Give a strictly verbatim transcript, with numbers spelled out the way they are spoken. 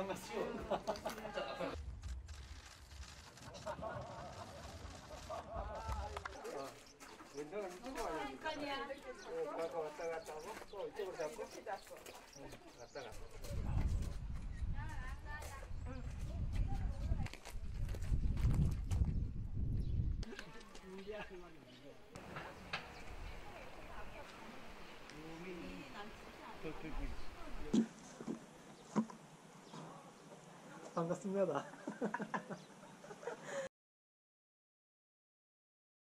반갑습니다. 왼쪽은 이쪽으로 와야 됩니다. 왔다 왔다 갔다 하고 또 이쪽으로 잡고 왔다 갔다. 반갑습니다.